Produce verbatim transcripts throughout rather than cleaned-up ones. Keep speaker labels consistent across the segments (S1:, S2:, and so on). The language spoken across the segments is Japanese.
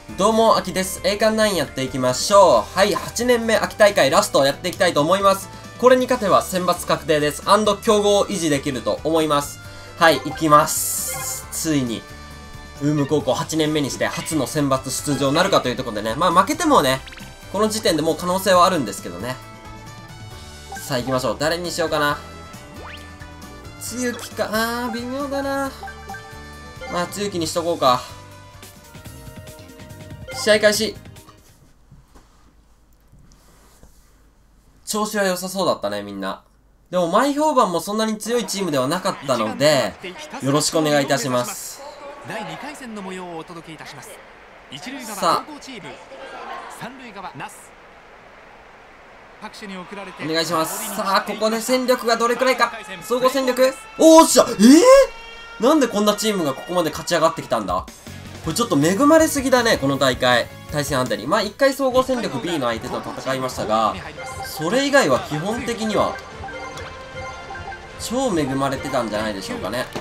S1: どうも、秋です。栄冠ナインやっていきましょう。はい、はちねんめ秋大会ラストやっていきたいと思います。これに勝てば選抜確定です。アンド競合を維持できると思います。はい、行きます。ついに、ウーム高校はちねんめにして初の選抜出場なるかというところでね。まあ負けてもね、この時点でもう可能性はあるんですけどね。さあ行きましょう。誰にしようかな。つゆきか。あー、微妙だな。まあ、つゆきにしとこうか。試合開始。調子は良さそうだったね、みんな。でも前評判もそんなに強いチームではなかったので、よろしくお願いいたします。
S2: だいにかい戦の模様をお届けいたします。一塁側
S1: さ
S2: 高校チーム、三塁側ナス。拍手に送られて
S1: あ、お願いします。さあ、ここで戦力がどれくらいか。総合戦力おーっしゃえー、なんでこんなチームがここまで勝ち上がってきたんだ。これちょっと恵まれすぎだね、この大会。対戦あたり。まあ、いっかい総合戦力 ビー の相手と戦いましたが、それ以外は基本的には、超恵まれてたんじゃないでしょうかね。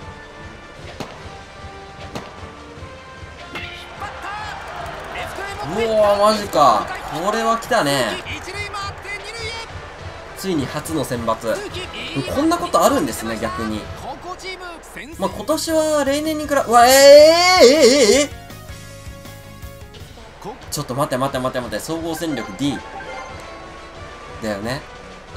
S1: うおー、マジか。これは来たね。ついに初の選抜。こんなことあるんですね、逆に。まあ、今年は例年に比べ、うわ、えー、えー、えー、えー、ちょっと待って待って待って待って、総合戦力 ディー。だよね。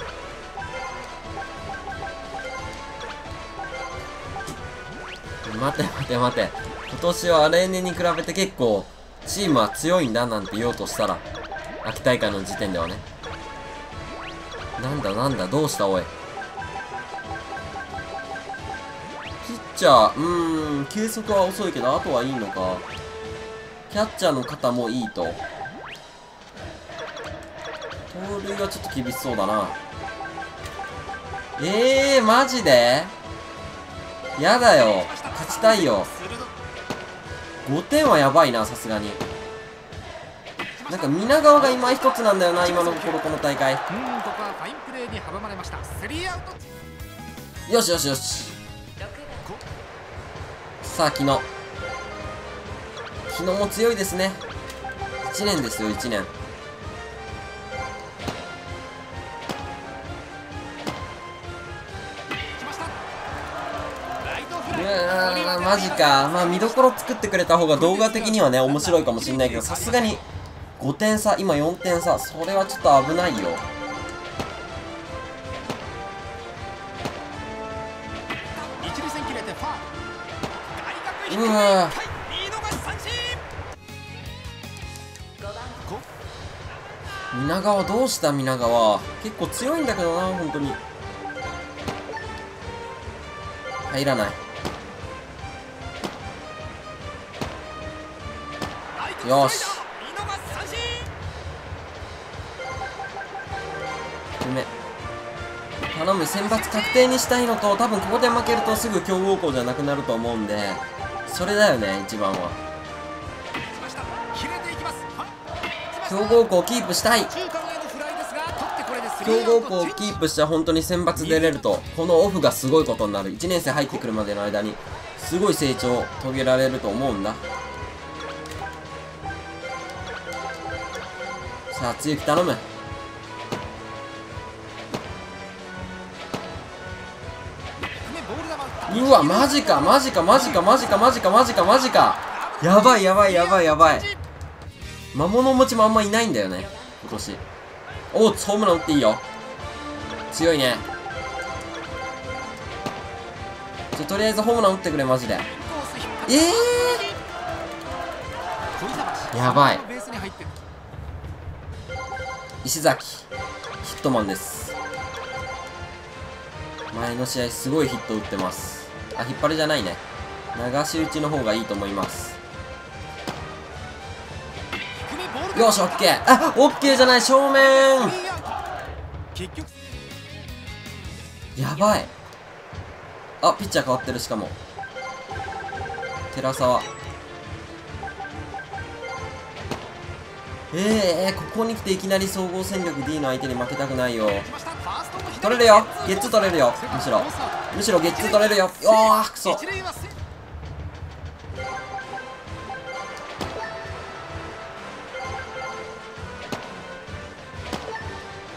S1: 待て待て待て。今年は例年に比べて結構、チームは強いんだなんて言おうとしたら、秋大会の時点ではね。なんだなんだ、どうしたおい。ピッチャー、うーん、計測は遅いけど、あとはいいのか。キャッチャーの肩もいいと。盗塁はちょっと厳しそうだな。えー、マジでやだよ。勝ちたいよ。ごてんはやばいな、さすがに。なんか、皆川が今一つなんだよな、今のところ、この大会。よしよしよし。さあ、昨日。昨日も強いですね。いちねんですよ、いちねん。うわー、マジか。まあ、見どころ作ってくれた方が動画的にはね、面白いかもしんないけど、さすがにごてん差、今よんてん差、それはちょっと危ないよ。うわー。皆川どうした皆川。結構強いんだけどな、本当に。入らない。よし。低め。頼む、選抜確定にしたいのと、多分ここで負けるとすぐ強豪校じゃなくなると思うんで、それだよね、一番は。強豪校キープしたい。強豪校をキープして本当に選抜出れると、このオフがすごいことになる。いちねん生入ってくるまでの間に、すごい成長を遂げられると思うんだ。さあ、つゆき頼む。うわ、マジか、マジか、マジか、マジか、マジか、マジか、マジか。やばい、やばい、やばい、やばい。魔物持ちもあんまいないんだよね、今年。おっ、ホームラン打っていいよ。強いね。ちょ、とりあえずホームラン打ってくれ、マジで。えー、やばい。石崎、ヒットマンです。前の試合すごいヒット打ってます。あ、引っ張りじゃないね。流し打ちの方がいいと思います。よし、オッケー。あ、オッケーじゃない、正面。やばい。あ、ピッチャー変わってる、しかも。寺沢。ええー、ここに来ていきなり総合戦力 ディー の相手に負けたくないよ。取れるよ。ゲッツー取れるよ。むしろ。むしろゲッツー取れるよ。おー、くそ。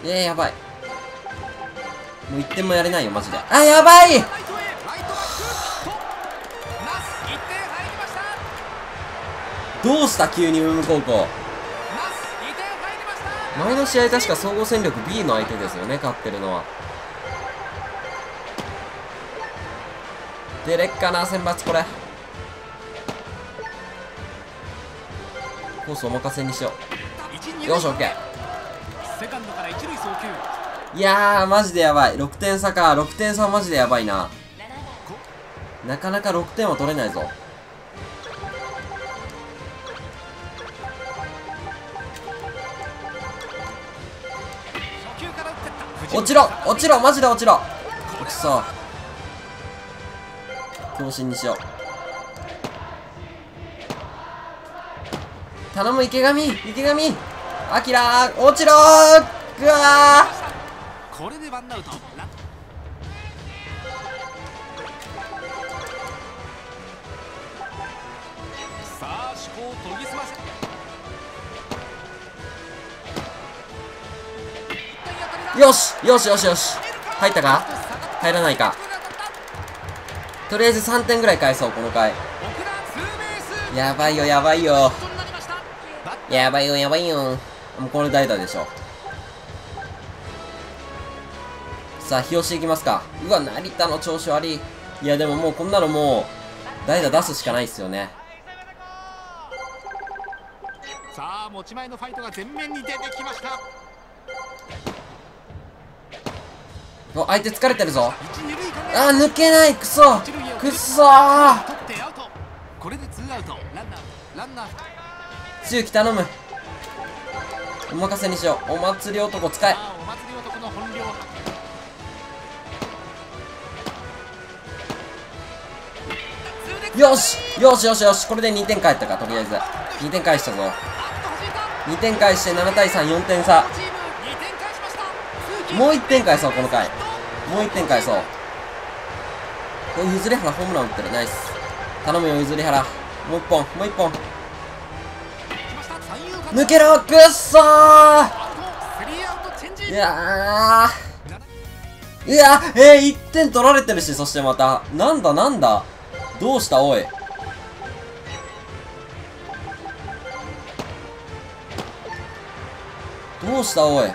S1: いや、やばい。もういってんもやれないよ、マジで。あ、やばい。どうした急にウム高校。前の試合確か総合戦力 B の相手ですよね、勝ってるのは。出れっかな、選抜これ。コースお任せにしよう。よし、オッケー。いやー、マジでやばい。ろくてん差か。ろくてん差はマジでやばいな。なかなかろくてんは取れないぞ。落ちろ落ちろマジで落ちろくそ。強振にしよう。頼む池上池上アキラー落ちろー。ぐわー。
S2: これでワンアウト。さあ思考を研ぎ澄ませ。
S1: よしよしよしよし。入ったか入らないか。とりあえずさんてんぐらい返そう、この回。やばいよやばいよやばいよやばいよ。もうこれ代打でしょ。さあ日吉いきますか。うわ成田の調子悪い。いやでももうこんなのもう代打出すしかないっすよね。
S2: さあ持ち前のファイトが前面に出てきました。
S1: お、相手疲れてるぞ。あー、抜けない。くそくそー。
S2: これでツーアウト。ランナーランナー
S1: つゆき頼む。お任せにしよう。お祭り男使え。
S2: お祭り男の本領。
S1: よしよしよしよし。これでにてん返ったか。とりあえずにてん返したぞ。にてん返してななたいさん、よんてん差。もういってん返そう、この回。もういってん返そう。これゆずりはらホームラン打ってる。ナイス。頼むよゆずりはら。もう一本もう一本。抜けろくっそー。いやーいやえー、いってん取られてるし、そしてまたなんだなんだどうしたおい。どうしたおい。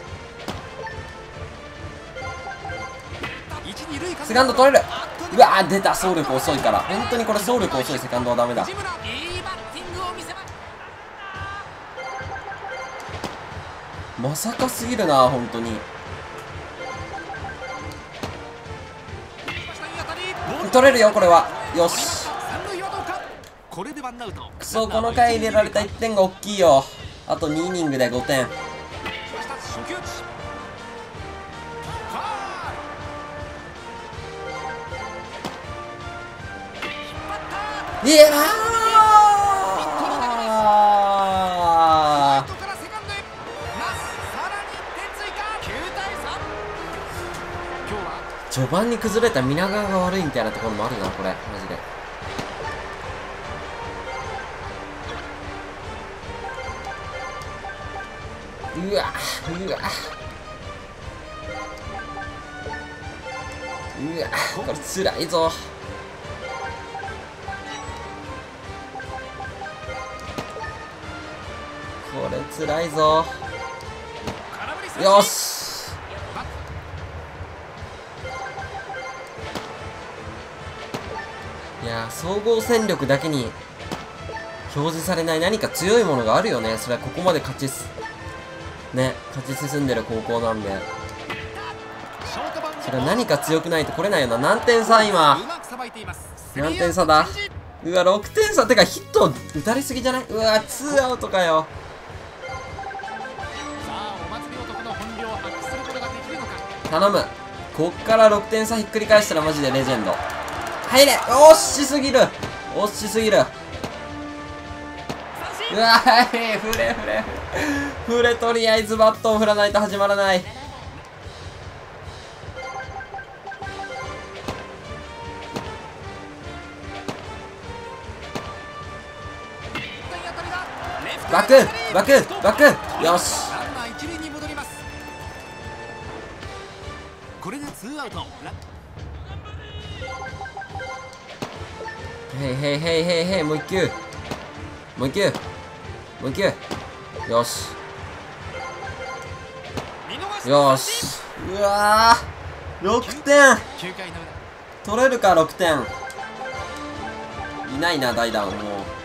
S1: セカンド取れる。うわー出た。走力遅いから。本当にこれ走力遅いセカンドはダメだ。まさかすぎるな本当に。取れるよこれは。よしくそ。この回入れられたいってんが大きいよ。あとにイニングでごてん。いやー序盤に崩れた皆川が悪いみたいなところもあるなこれマジで。うわうわうわこれつらいぞ。これつらいぞ。よしいやー総合戦力だけに表示されない何か強いものがあるよね。それはここまで勝ちすね勝ち進んでる高校なんで、それは何か強くないと来れないよな。何点差今何点差だ。うわろくてん差。てかヒット打たれすぎじゃない。うわツーアウトかよ。頼む。こっからろくてん差ひっくり返したらマジでレジェンド。入れ。惜しすぎる惜しすぎる。うわーい振れ振れ振れ。とりあえずバットを振らないと始まらない。バックバックバック。よし
S2: ウト。ラン
S1: へいへいへいへいへい、もう一球。もう一球。もう一球。よし。
S2: 見逃し
S1: よし。うわー。ろくてん。
S2: きゅうかいの裏。
S1: 取れるか、ろくてん。いないな、代打もう。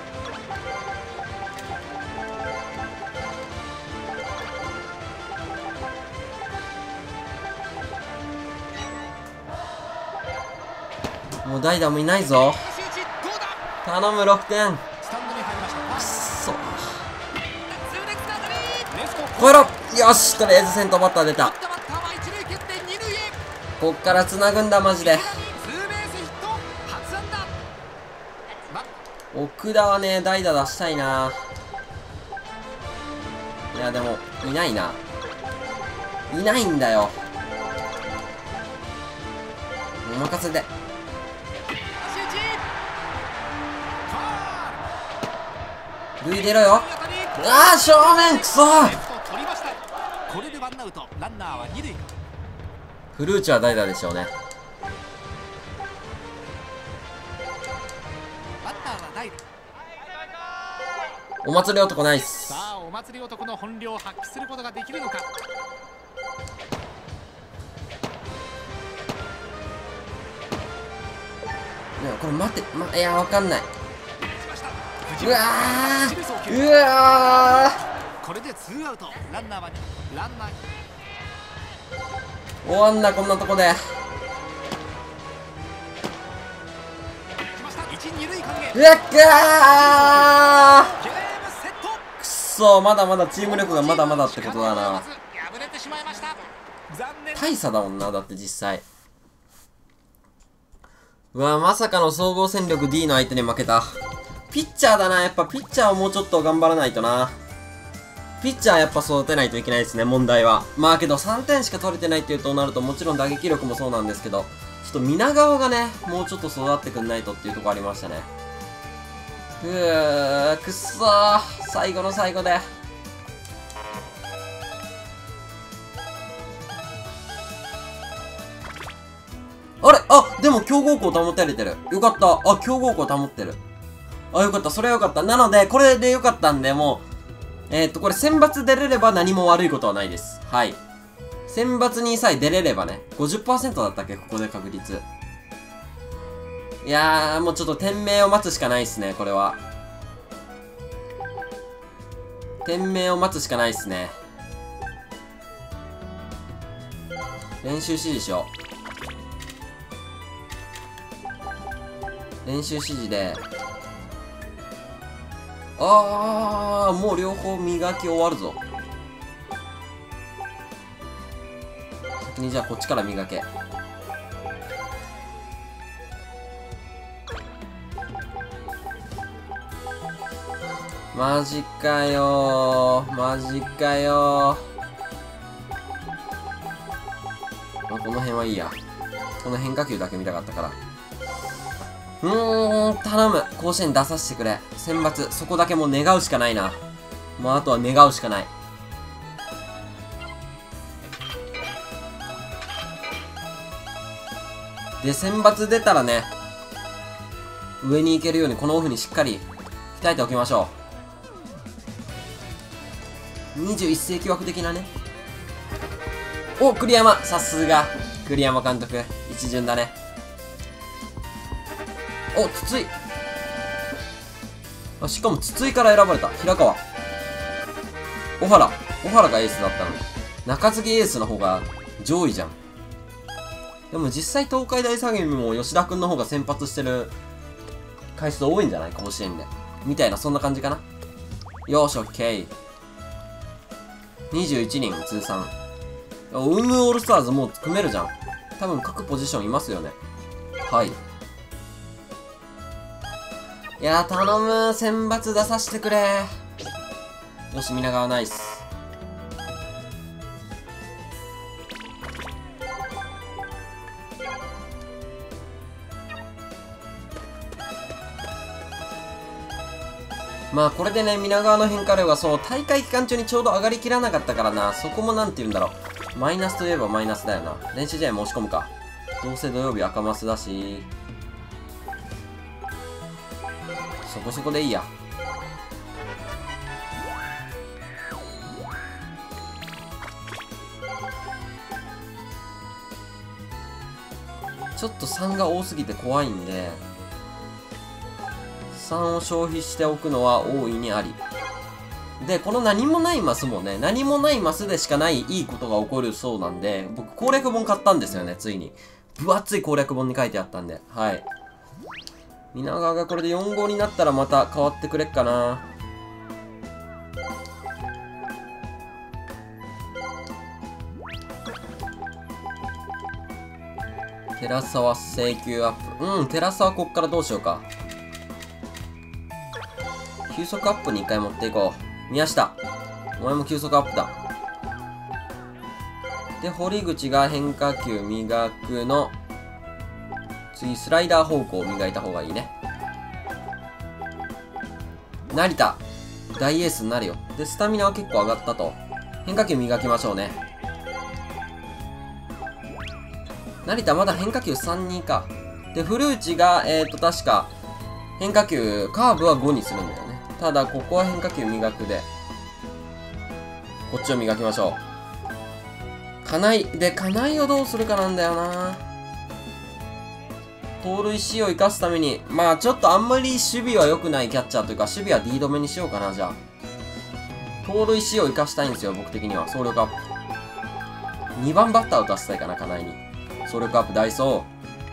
S1: もう代打もいないぞ。頼む、ろくてん。
S2: スタンドに入りました。
S1: くっそ。
S2: 痛烈な当たり。レフト
S1: 超えろ。よし、とりあえず先頭バッター出た。
S2: バッターは一塁蹴って二塁へ。
S1: こっから繋ぐんだ、マジで。
S2: ツーベースヒット。初安打。バッ
S1: 奥田はね、代打出したいな。いや、でも、いないな。いないんだよ。お任せで。塁出ろよ。ああ、正面くそー。
S2: これでワンアウト。ランナーは二塁。
S1: フルーチは代打でしょうね。
S2: バッターは代打。
S1: お祭り男ナイス。
S2: さあ、お祭り男の本領を発揮することができるのか。
S1: いや、これ待って、ま、いや、わかんない。うわー、う
S2: う
S1: わ
S2: これでツーアウト。ランナーはランナー
S1: ー、終わんな、こんなとこで。
S2: 一二塁間へ。
S1: うわっか
S2: ゲームセット。
S1: ー、くっそー、まだまだチーム力がまだまだってことだな。
S2: 敗れてしまいました。残念。
S1: 大差だもんな、だって実際。うわ、まさかの総合戦力 D の相手に負けた。ピッチャーだな。やっぱピッチャーをもうちょっと頑張らないとな。ピッチャーやっぱ育てないといけないですね、問題は。まあけどさんてんしか取れてないっていうとなると、もちろん打撃力もそうなんですけど、ちょっと皆川がね、もうちょっと育ってくんないとっていうところありましたね。うー、くっそー。最後の最後で。あれあ、でも強豪校保たれてる。よかった。あ、強豪校保ってる。あ、よかった。それはよかった。なので、これでよかったんで、もう、えー、っと、これ選抜出れれば何も悪いことはないです。はい。選抜にさえ出れればね、ごじゅっパーセント だったっけここで確率。いやー、もうちょっと天命を待つしかないっすね、これは。天命を待つしかないっすね。練習指示しよう。練習指示で、あー、もう両方磨き終わるぞ。先にじゃあこっちから磨け。マジかよー、マジかよー。あ、この辺はいいや。この変化球だけ見たかったから。うーん、頼む。甲子園出させてくれ。選抜、そこだけもう願うしかないな。もうあとは願うしかない。で、選抜出たらね、上に行けるようにこのオフにしっかり鍛えておきましょう。にじゅういっ世紀枠的なね。お、栗山。さすが。栗山監督。一巡だね。お、筒井。あ、しかも筒井から選ばれた。平川。小原。小原がエースだったのに。中継ぎエースの方が上位じゃん。でも実際東海大相模も吉田くんの方が先発してる回数多いんじゃない甲子園で。みたいな、そんな感じかな。よーし、オッケー。にじゅういちにん通算。運ムオールスターズもう組めるじゃん。多分各ポジションいますよね。はい。いやー、頼む。選抜出させてくれ。よし、皆川ナイス。まあ、これでね、皆川の変化量がそう、大会期間中にちょうど上がりきらなかったからな。そこもなんて言うんだろう。マイナスといえばマイナスだよな。練習試合申し込むか。 どうせ土曜日赤マスだし、そこそこでいいや。ちょっとさんが多すぎて怖いんで、さんを消費しておくのは大いにあり。で、この何もないマスもね、何もないマスでしかないいいことが起こるそうなんで、僕攻略本買ったんですよね、ついに。分厚い攻略本に書いてあったんで、はい。皆川がこれでよん号になったらまた変わってくれっかな。テラサは請求アップ。うん、テラサはこっからどうしようか。急速アップに一回持っていこう。宮下。お前も急速アップだ。で、堀口が変化球磨くの。次、スライダー方向を磨いた方がいいね。成田。大エースになるよ。で、スタミナは結構上がったと。変化球磨きましょうね。成田まだ変化球さんにか。で、古内が、えっと、確か、変化球、カーブはごにするんだよね。ただ、ここは変化球磨くで、こっちを磨きましょう。金井。で、金井をどうするかなんだよな。盗塁 C を生かすために、まあちょっとあんまり守備は良くないキャッチャーというか、守備は D 止めにしようかな、じゃあ。盗塁 C を生かしたいんですよ、僕的には。走力アップ。にばんバッターを出したいかな、金井に。走力アップ、ダイソ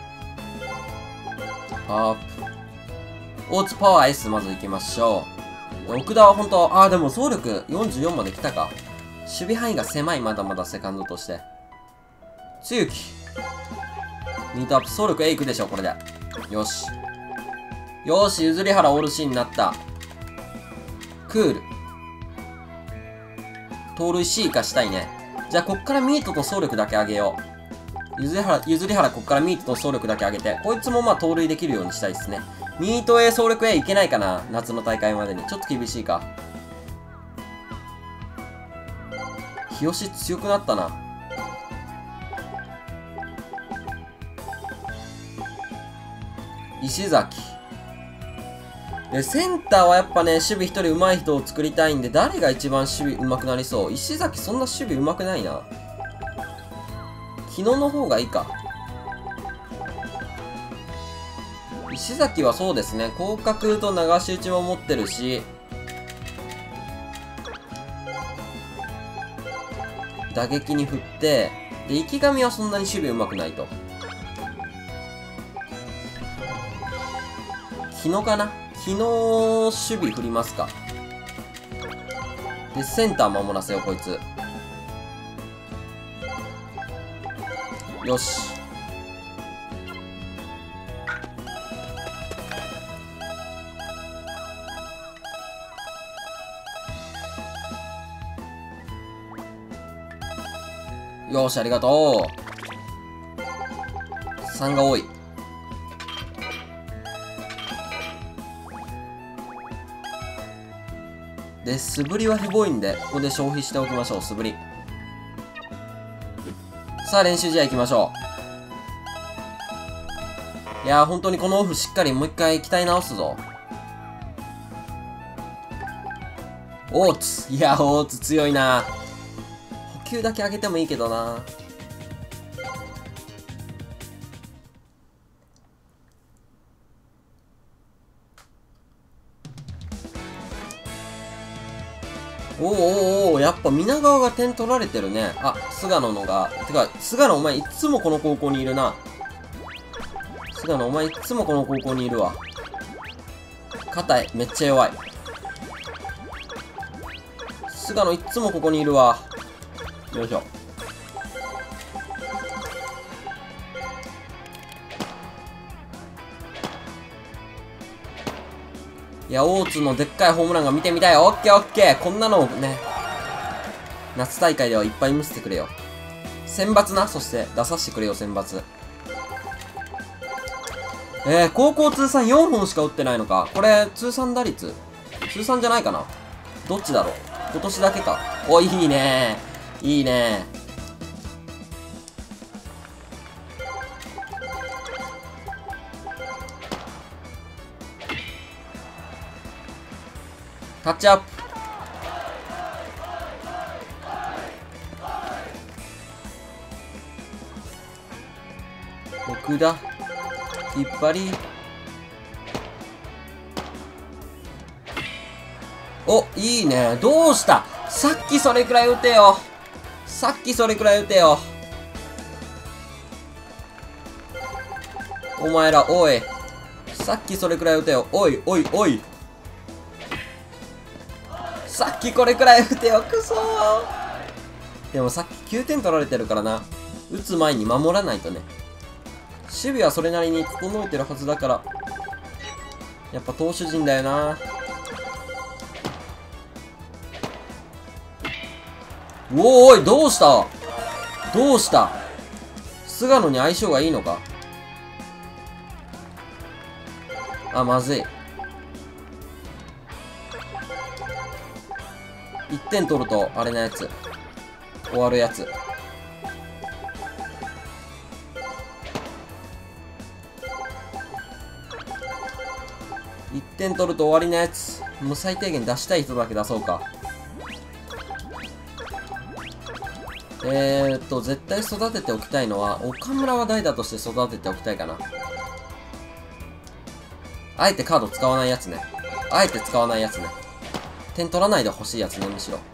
S1: ー。パワーアップ。大津パワー S まず行きましょう。奥田は本当、ああ、でも走力よんじゅうよんまで来たか。守備範囲が狭い、まだまだセカンドとして。つゆき。ミートアップ、走力 A 行くでしょ、これで。よし。よし、譲り原オール C になった。クール。盗塁 C 化したいね。じゃあ、こっからミートと走力だけ上げよう。譲り原、譲り原こっからミートと走力だけ上げて、こいつもまあ盗塁できるようにしたいですね。ミート A、走力 A いけないかな、夏の大会までに。ちょっと厳しいか。日吉強くなったな。石崎。で、センターはやっぱね、守備一人上手い人を作りたいんで、誰が一番守備上手くなりそう？石崎そんな守備上手くないな。日野の方がいいか。石崎はそうですね、広角と流し打ちも持ってるし、打撃に振って、で、池上はそんなに守備上手くないと。日野かな？日野守備振りますか。で、センター守らせよう、こいつ。よし。よし、ありがとう。さんが多い。で、素振りはヘボいんで、ここで消費しておきましょう、素振り。さあ、練習試合行きましょう。いやー、本当にこのオフしっかりもう一回鍛え直すぞ。大津。いやー、大津強いな。補給だけ上げてもいいけどな。おーおーおー、やっぱ皆川が点取られてるね。あ、菅野のが。てか、菅野お前いつもこの高校にいるな。菅野お前いつもこの高校にいるわ。肩めっちゃ弱い。菅野いつもここにいるわ。よいしょ。いや、大津のでっかいホームランが見てみたい。オッケーオッケー。こんなのね、夏大会ではいっぱい見せてくれよ。選抜な、そして出させてくれよ、選抜。えー、高校通算よんほんしか打ってないのか。これ、通算打率通算じゃないかな。どっちだろう。今年だけか。お、いいね。いいね。 タッチアップ。奥田引っ張り。お、いいね。どうした？さっきそれくらい打てよ。さっきそれくらい打てよ。お前ら、おい。さっきそれくらい打てよ。おい、おい、おい。さっきこれくらい打てよ。くそー。でもさっききゅうてん取られてるからな。打つ前に守らないとね。守備はそれなりに整えてるはずだから。やっぱ投手陣だよな。おーおい、どうしたどうした菅野に相性がいいのか。あ、まずい。いってん取ると、あれなやつ。終わるやつ。いってん取ると終わりなやつ。もう最低限出したい人だけ出そうか。えーっと、絶対育てておきたいのは、岡村は代打として育てておきたいかな。あえてカード使わないやつね。あえて使わないやつね。点取らないで欲しいやつね、むしろ。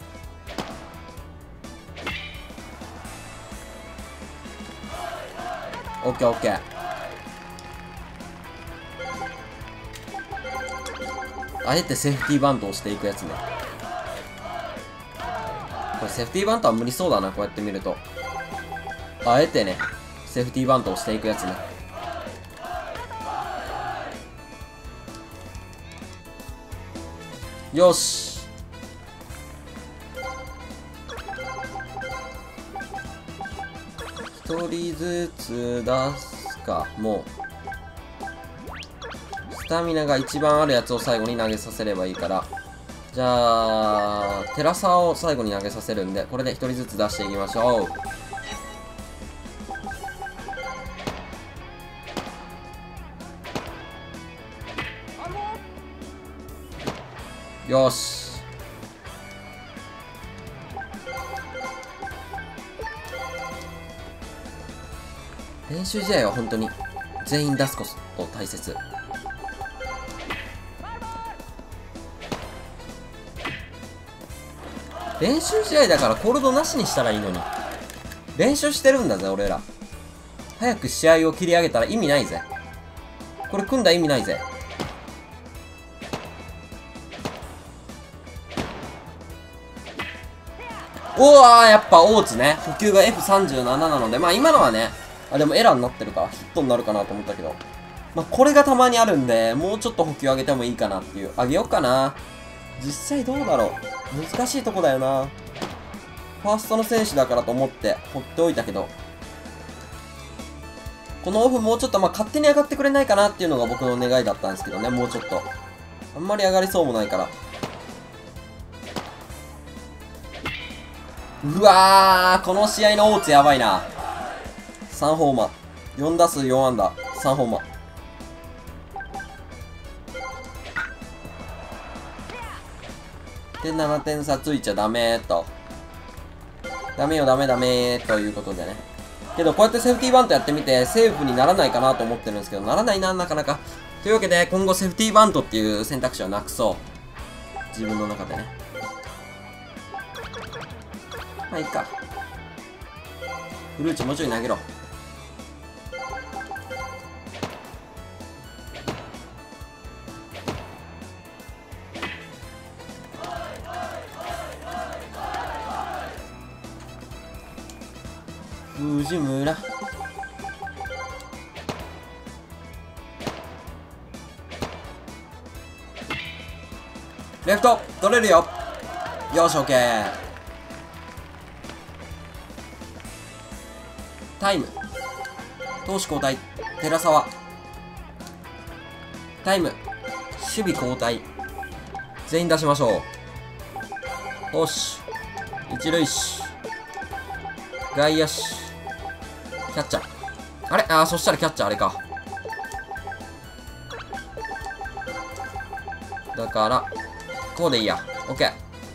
S1: オッケーオッケー。あえてセーフティーバントをしていくやつね。これセーフティーバントは無理そうだな、こうやって見ると。あえてね、セーフティーバントをしていくやつね。よし。一人ずつ出すか。もうスタミナが一番あるやつを最後に投げさせればいいから。じゃあ寺沢を最後に投げさせるんで、これで一人ずつ出していきましょう。よし。練習試合は本当に全員出すこと大切。練習試合だからコールドなしにしたらいいのに。練習してるんだぜ、俺ら。早く試合を切り上げたら意味ないぜ。これ組んだ意味ないぜ。おー、やっぱ大津ね。補給が エフさんじゅうなな なので、まあ今のはね、あ、でもエラーになってるからヒットになるかなと思ったけど。まあこれがたまにあるんで、もうちょっと補給上げてもいいかなっていう。上げようかな。実際どうだろう。難しいとこだよな。ファーストの選手だからと思って放っておいたけど。このオフもうちょっとまあ勝手に上がってくれないかなっていうのが僕の願いだったんですけどね、もうちょっと。あんまり上がりそうもないから。うわー、この試合の大津やばいな。さんホーマー。よん打数よん安打。さんホーマー。で、ななてん差ついちゃダメーと。ダメよ、ダメダメーということでね。けど、こうやってセーフティーバントやってみて、セーフにならないかなと思ってるんですけど、ならないな、なかなか。というわけで、今後セーフティーバントっていう選択肢はなくそう。自分の中でね。まあ、いいか。フルーチもうちょい投げろ。藤村。レフト取れるよ。よし、オッケー。タイム。投手交代。寺沢。タイム。守備交代。全員出しましょう。よし。一塁手。外野手。キャッチャー。あれあー、そしたらキャッチャーあれか。だから、 こうでいいや。オッケー。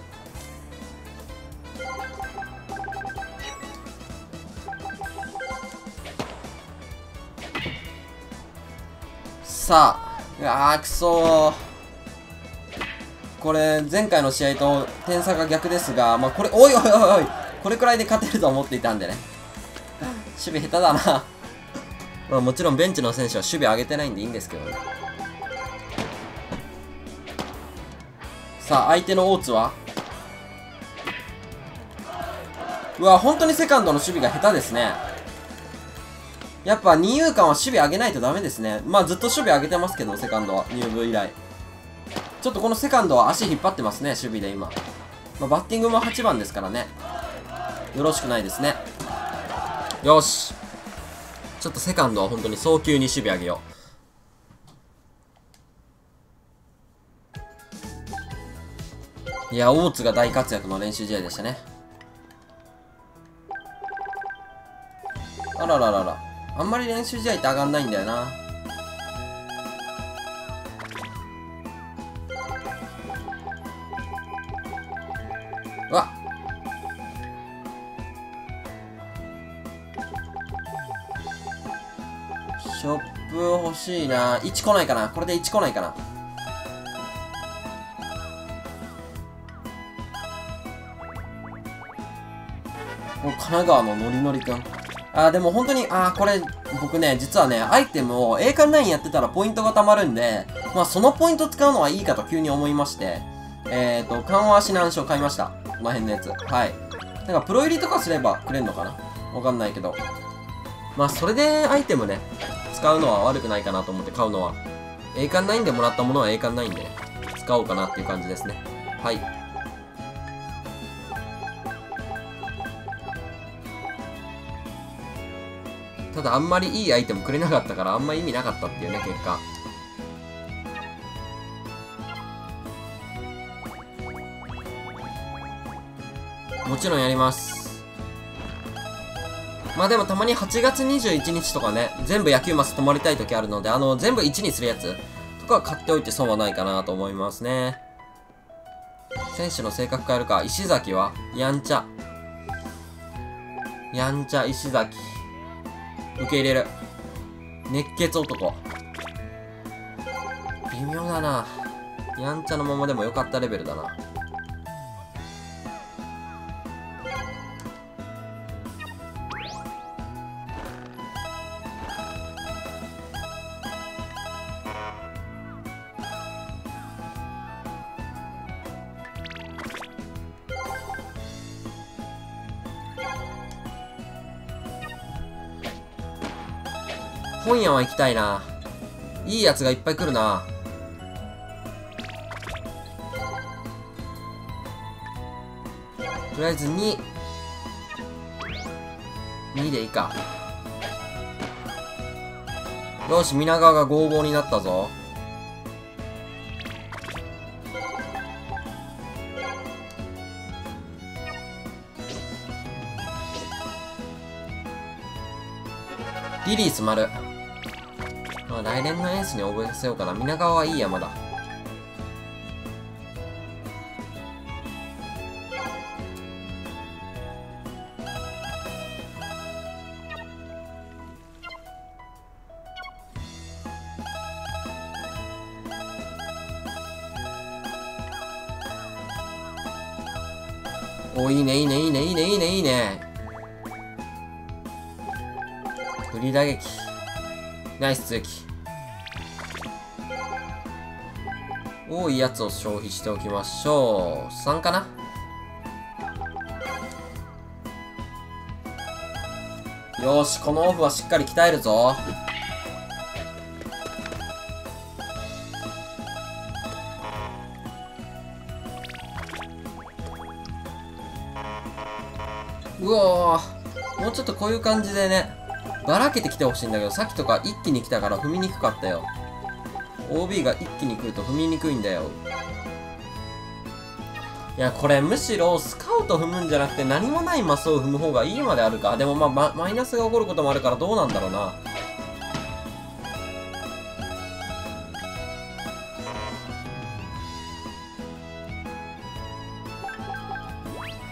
S1: さあ、いやー、くそー。これ、前回の試合と点差が逆ですが、まあ、これ、おいおいおいおい、これくらいで勝てると思っていたんでね。守備下手だな。まあ、もちろんベンチの選手は守備上げてないんでいいんですけどね。さあ、相手の大津はうわ、本当にセカンドの守備が下手ですね。やっぱ二遊間は守備上げないとダメですね。まあずっと守備上げてますけど、セカンドは。入部以来。ちょっとこのセカンドは足引っ張ってますね、守備で今。まあ、バッティングもはちばんですからね。よろしくないですね。よし。ちょっとセカンドは本当に早急に守備上げよう。いや、大津が大活躍の練習試合でしたね。あらららら。あんまり練習試合って上がんないんだよな。うわっ。ショップ欲しいな。いち来ないかな。これでいち来ないかな。お、神奈川のノリノリくん。あー、でも本当に、あー、これ、僕ね、実はね、アイテムを栄冠ナインやってたらポイントが貯まるんで、まあ、そのポイント使うのはいいかと急に思いまして、えーと、緩和指南書買いました。この辺のやつ。はい。なんか、プロ入りとかすればくれんのかなわかんないけど。まあ、それでアイテムね、使うのは悪くないかなと思って買うのは。栄冠ナインでもらったものは栄冠ナインで、ね、使おうかなっていう感じですね。はい。ただあんまりいいアイテムくれなかったからあんま意味なかったっていうね、結果。もちろんやります。まあでもたまにはちがつにじゅういちにちとかね、全部野球マス泊まりたい時あるので、あの、全部いちにするやつとか買っておいて損はないかなと思いますね。選手の性格変えるか。石崎はやんちゃ。やんちゃ石崎。受け入れる。熱血男。微妙だな。やんちゃのままでもよかったレベルだな。本屋は行きたいな。いいやつがいっぱい来るな。とりあえずに。にでいいか。よし、皆川がごたいごになったぞ。リリース丸。まあ、来年のエースに覚えさせようかな。皆川はいいや、まだ。お、いいね、いいね、いいね、いいね、いいね、いいね。フリー打撃。ナイス追撃。多いやつを消費しておきましょう。さんかな。よし、このオフはしっかり鍛えるぞ。うおー、もうちょっとこういう感じでね、ばらけてきてほしいんだけど、さっきとか一気に来たから踏みにくかったよ。オービー が一気に来ると踏みにくいんだよ。いや、これむしろスカウト踏むんじゃなくて何もないマスを踏む方がいいまであるか。でもまあ、ま、マイナスが起こることもあるからどうなんだろうな。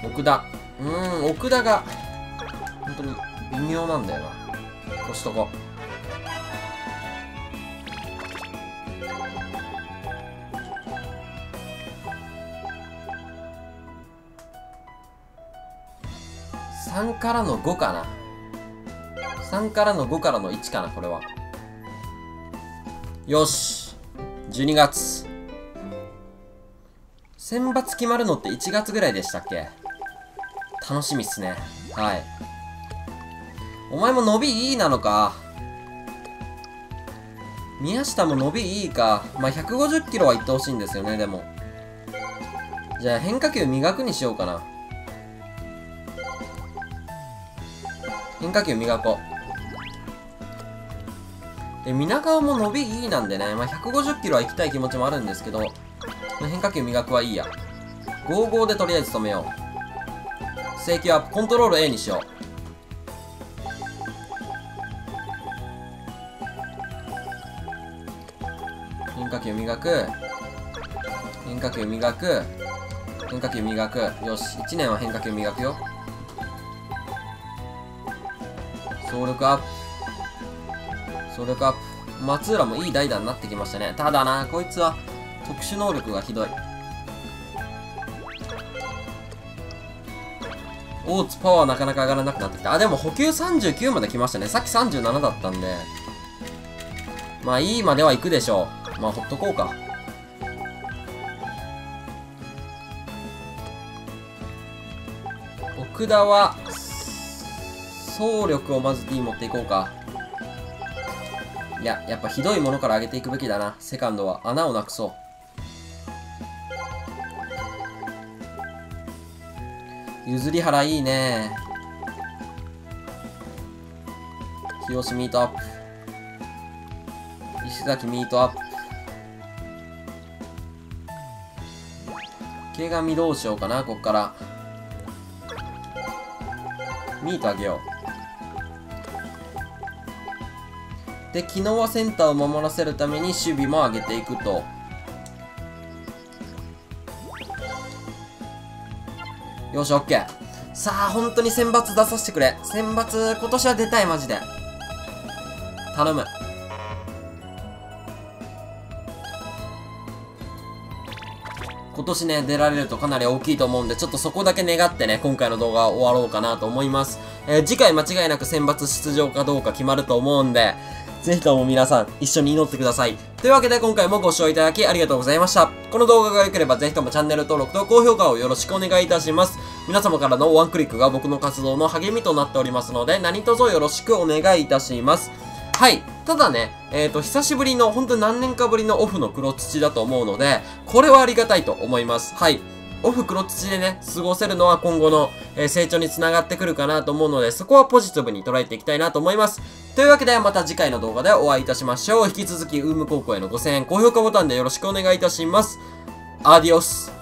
S1: 奥田。うーん、奥田が、本当に微妙なんだよな。押しとこう。さんからのごかな。さんからのごからのいちかな、これは。よし。じゅうにがつ。選抜決まるのっていちがつぐらいでしたっけ？楽しみっすね。はい。お前も伸びいいなのか。宮下も伸びいいか。まあ、ひゃくごじゅっキロはいってほしいんですよね、でも。じゃあ変化球磨くにしようかな。変化球磨こう。で、皆川も伸びいいなんでね、まあ、ひゃくごじゅっキロは行きたい気持ちもあるんですけど、変化球磨くはいいや。ごじゅうごでとりあえず止めよう。制球アップ、コントロール A にしよう。変化球磨く。変化球磨く。変化球磨く。よし、いちねんは変化球磨くよ。総力アップ。総力アップ。松浦もいい代打になってきましたね。ただな、こいつは特殊能力がひどい。大津パワーなかなか上がらなくなってきた。あ、でも補給さんじゅうきゅうまで来ましたね。さっきさんじゅうななだったんで。まあいいまでは行くでしょう。まあほっとこうか。奥田は、総力をまず D 持っていこうか。いや、やっぱひどいものから上げていくべきだな。セカンドは穴をなくそう。譲り払いいね。日吉ミートアップ。石崎ミートアップ。毛紙どうしようかな、こっから。ミートあげよう。で、昨日はセンターを守らせるために守備も上げていくと。よし、オッケー。さあ、本当に選抜出させてくれ。選抜、今年は出たい、マジで。頼む。今年ね、出られるとかなり大きいと思うんで、ちょっとそこだけ願ってね、今回の動画は終わろうかなと思います。えー、次回間違いなく選抜出場かどうか決まると思うんで、ぜひとも皆さん、一緒に祈ってください。というわけで今回もご視聴いただきありがとうございました。この動画が良ければぜひともチャンネル登録と高評価をよろしくお願いいたします。皆様からのワンクリックが僕の活動の励みとなっておりますので、何卒よろしくお願いいたします。はい。ただね、えっと、久しぶりの、ほんと何年かぶりのオフの黒土だと思うので、これはありがたいと思います。はい。オフ黒土でね、過ごせるのは今後の、えー、成長につながってくるかなと思うので、そこはポジティブに捉えていきたいなと思います。というわけで、また次回の動画でお会いいたしましょう。引き続き、ウーム高校へのご声援、高評価ボタンでよろしくお願いいたします。アディオス。